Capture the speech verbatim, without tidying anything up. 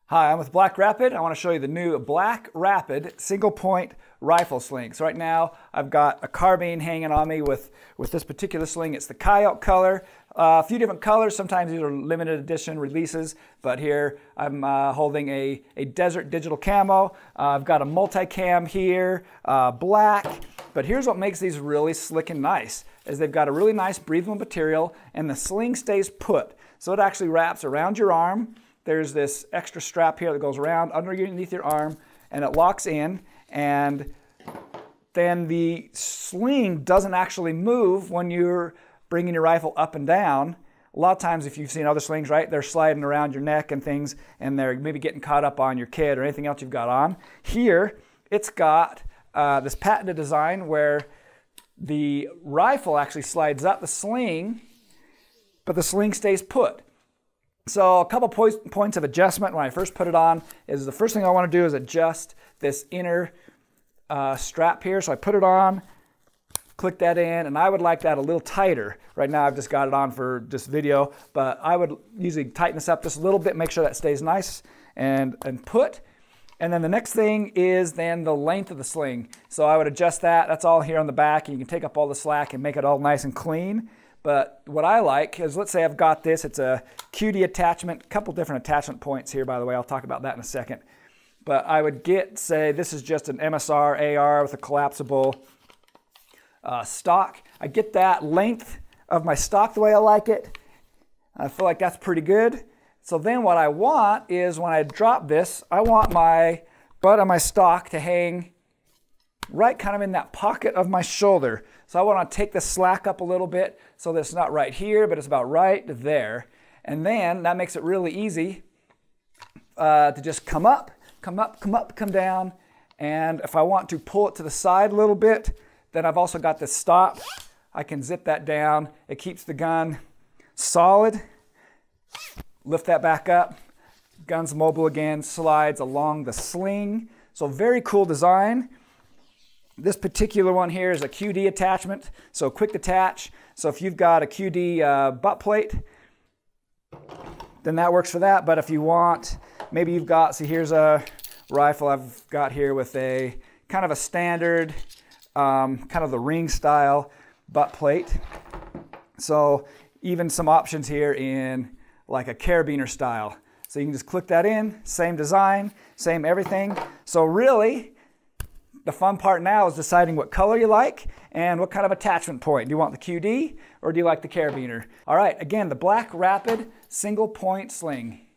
Hi, I'm with BLACKRAPID. I want to show you the new BLACKRAPID single point rifle sling. So right now I've got a carbine hanging on me with, with this particular sling. It's the coyote color. Uh, a few different colors. Sometimes these are limited edition releases, but here I'm uh, holding a, a desert digital camo. Uh, I've got a multicam here, uh, black. But here's what makes these really slick and nice, is they've got a really nice breathable material and the sling stays put. So it actually wraps around your arm. There's this extra strap here that goes around underneath your arm and it locks in, and then the sling doesn't actually move when you're bringing your rifle up and down. A lot of times if you've seen other slings, right, they're sliding around your neck and things, and they're maybe getting caught up on your kid or anything else you've got on. Here, it's got uh, this patented design where the rifle actually slides up the sling, but the sling stays put. So a couple points of adjustment when I first put it on is the first thing I want to do is adjust this inner uh, strap here. So I put it on, click that in, and I would like that a little tighter. Right now I've just got it on for just video, but I would usually tighten this up just a little bit, make sure that stays nice and, and put. And then the next thing is then the length of the sling. So I would adjust that. That's all here on the back, and you can take up all the slack and make it all nice and clean. But what I like is, let's say I've got this, it's a Q D attachment, a couple different attachment points here, by the way, I'll talk about that in a second. But I would get, say, this is just an M S R A R with a collapsible uh, stock. I get that length of my stock the way I like it. I feel like that's pretty good. So then what I want is, when I drop this, I want my butt of my stock to hang right kind of in that pocket of my shoulder. So I want to take the slack up a little bit so that it's not right here, but it's about right there. And then that makes it really easy uh, to just come up, come up, come up, come down. And if I want to pull it to the side a little bit, then I've also got this stop. I can zip that down. It keeps the gun solid. Lift that back up. Gun's mobile again, slides along the sling. So very cool design. This particular one here is a Q D attachment, so quick detach. So if you've got a Q D uh, butt plate, then that works for that. But if you want, maybe you've got, see, here's a rifle I've got here with a kind of a standard, um, kind of the ring style butt plate. So even some options here in like a Carabiner style. So you can just click that in, same design, same everything. So really, the fun part now is deciding what color you like and what kind of attachment point. Do you want the Q D or do you like the Carabiner? All right, again, the BLACKRAPID single point sling.